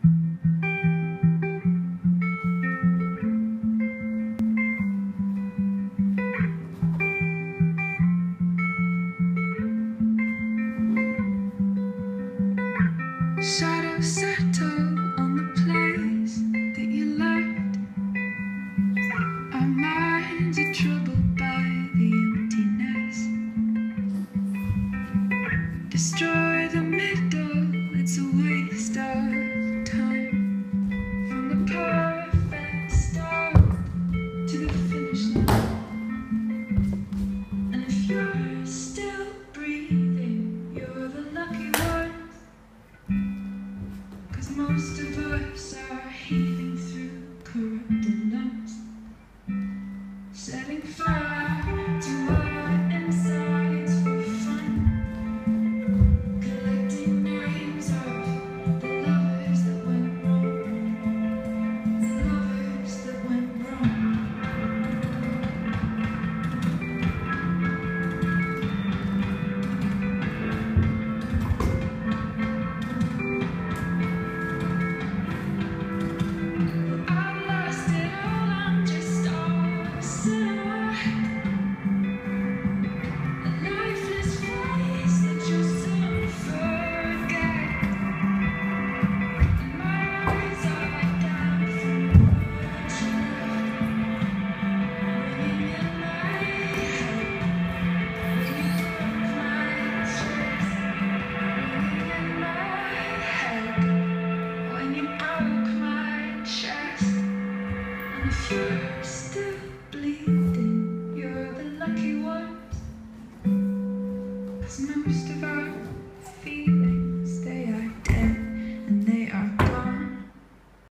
Shadows settle on the place that you left. Our minds are troubled by the emptiness. Destroy the middle, it's a waste of time. From the perfect start to the finish line. And if you're still breathing, you're the lucky one. 'Cause most of us are heathens.